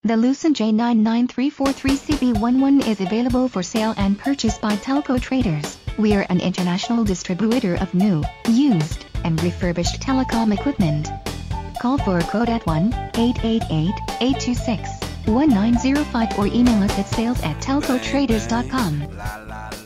The Lucent J99343CB-11 is available for sale and purchase by TelcoTraders. We are an international distributor of new, used, and refurbished telecom equipment. Call for a quote at 1-888-826-1905 or email us at sales@telcotraders.com.